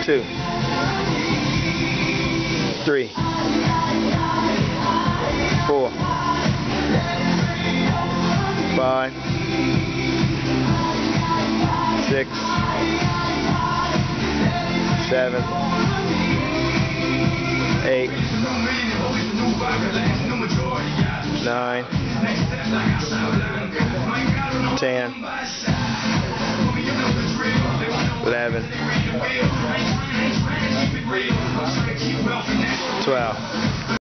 2, 3, 4, 5, 6, 7, 8, 9, 10, 11, 12.